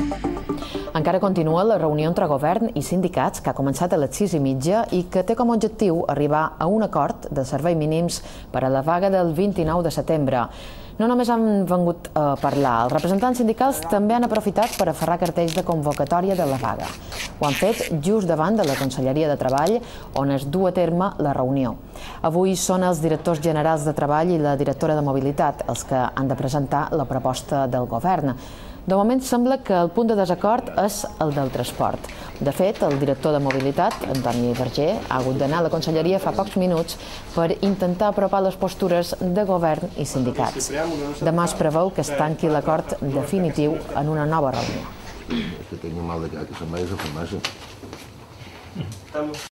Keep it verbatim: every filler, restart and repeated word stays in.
Encara continua la reunió entre govern i sindicats que ha començat a les sis i mitja i que té com a objectiu arribar a un acord de serveis mínims per a la vaga del vint-i-nou de setembre. No només han vengut a parlar, els representants sindicals també han aprofitat per aferrar cartells de convocatòria de la vaga. Ho han fet just davant de la Conselleria de Treball, on es du a terme la reunió. Avui són els directors generals de Treball i la directora de Mobilitat els que han de presentar la proposta del govern. De moment sembla que el punt de desacord és el del transport. De fet, el director de Mobilitat, Antoni Verger, ha hagut d'anar a la Conselleria fa pocs minuts per intentar apropar les postures de govern i sindicats. Demà es preveu que es tanqui l'acord definitiu en una nova reunió. Que tengo mal de cabeza, me dejo